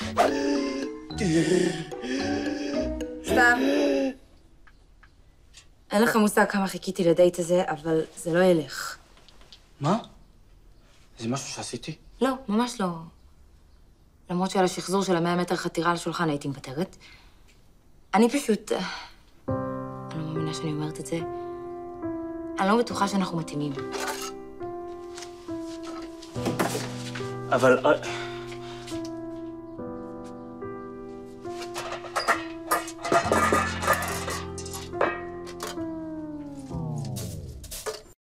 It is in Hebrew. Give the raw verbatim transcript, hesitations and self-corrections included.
סתיו. אין לך מושג כמה חיכיתי לדייט הזה, אבל זה לא ילך. מה? זה משהו שעשיתי? לא, ממש לא. למרות שעל השחזור של המאה מטר חתירה על שולחן הייתי מוותרת. אני פשוט... אני לא מאמינה שאני אומרת את זה. אני לא בטוחה שאנחנו מתאימים. אבל...